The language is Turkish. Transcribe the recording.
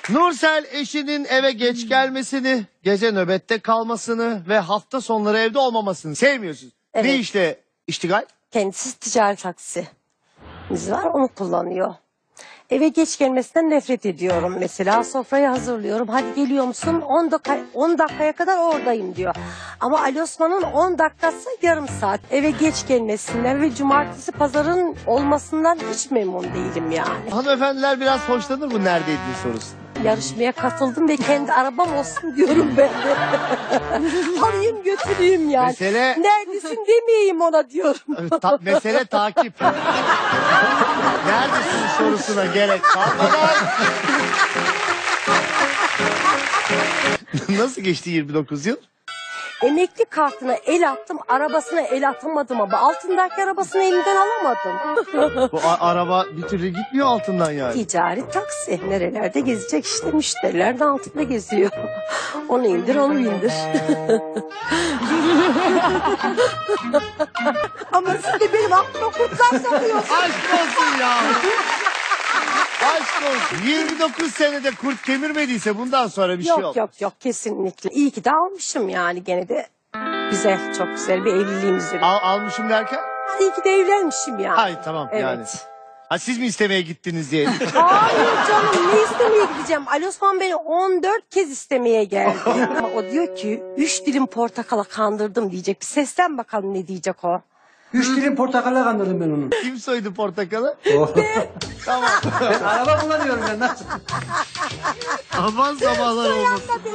Nursel eşinin eve geç gelmesini, gece nöbette kalmasını ve hafta sonları evde olmamasını sevmiyorsunuz. Evet. Ne işle iştigal? Kendisi ticari taksimiz var, onu kullanıyor. Eve geç gelmesinden nefret ediyorum mesela. Sofrayı hazırlıyorum. Hadi geliyor musun? 10 dakikaya kadar oradayım diyor. Ama Ali Osman'ın 10 dakikası yarım saat. Eve geç gelmesinden ve cumartesi pazarın olmasından hiç memnun değilim yani. Hanımefendiler biraz hoşlanır bu neredeydin sorusu. Yarışmaya katıldım ve kendi arabam olsun diyorum ben de. Alayım götüreyim yani. Mesele- Neredesin demeyeyim ona diyorum. Mesele takip. Neredesin sorusuna gerek kalmadan. Nasıl geçti 29 yıl? Emekli kartına el attım, arabasına el atamadım ama altındaki arabasını elinden alamadım. Bu araba bir türlü gitmiyor altından yani. Ticari taksi. Nerelerde gezecek işte, müşteriler de altında geziyor. Onu indir, onu bindir. Ama siz de benim aklıma kurtlar sokuyorsunuz. Aşk olsun ya. Aşk olsun. 29 senede kurt kemirmediyse bundan sonra bir şey olmaz. Yok kesinlikle. İyi ki de almışım yani, gene de güzel, çok güzel bir evliliğimiz yürüyor. Almışım derken? İyi ki de evlenmişim yani. Ay tamam Evet. yani. Ha, siz mi istemeye gittiniz diye. Hayır canım, ne istemeye gideceğim? Ali Osman beni 14 kez istemeye geldi. Ama o diyor ki 3 dilim portakala kandırdım diyecek. Bir seslen bakalım ne diyecek o. 3 dilim portakalla kandırdım ben onu. Kim soydu portakalı? Oh. Tamam. Ben araba kullanıyorum ben nasıl? Aman sabahlar olmasın.